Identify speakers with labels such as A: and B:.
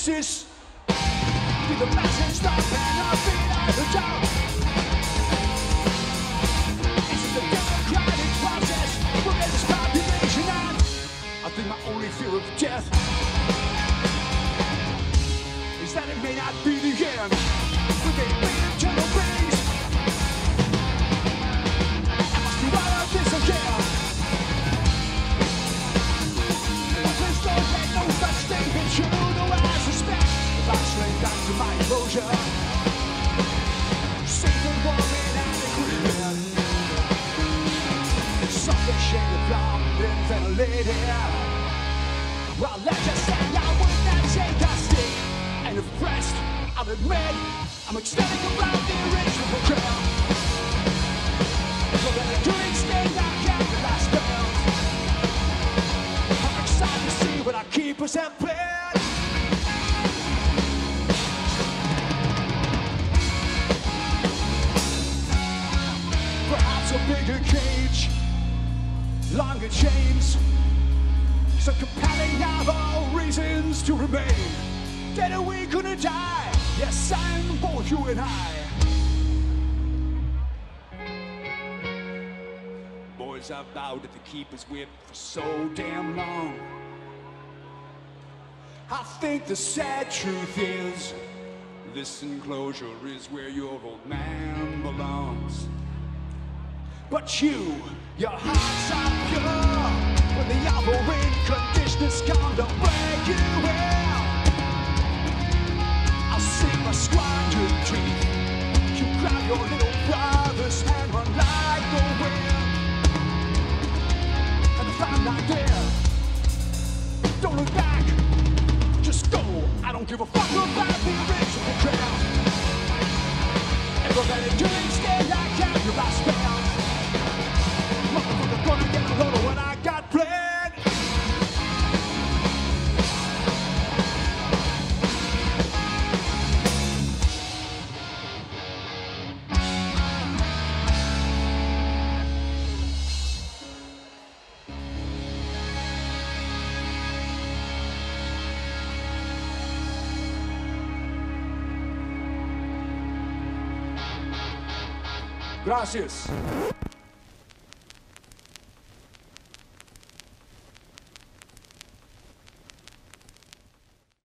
A: fixes. Did the message stop and I'll be at the top? This is the democratic process. We'll get this population on. I think my only fear of death is that it may not be the end. We may be eternal beings. I must do all of this again. But there's no such thing as you know I suspect. If I slay back to my enclosure, safe and warm and adequate, sufficient, plumbed and ventilated. Well, let's just say I would not take a stick. And if pressed, I'll admit I'm ecstatic about the original crowd. But when I do extend, I count the last pound. I'm excited to see what our keepers have planned. Perhaps a bigger cage, longer chains, some compelling novel reasons to remain. Dead or we couldn't die. Yes, I'm both you and I. Boys, I've vowed at the keeper's whip for so damn long. I think the sad truth is this enclosure is where your old man belongs. But your hearts are pure. When the operating conditioners come to break you in, sing my squandered dream. You grab your little brother's hand, run like the wind. And if I'm not there, don't look back, just go. I don't give a fuck about the original crowd. And we're ready to extend, I count your last pound. Motherfucker, gonna get a load of what I got planned. Gracias.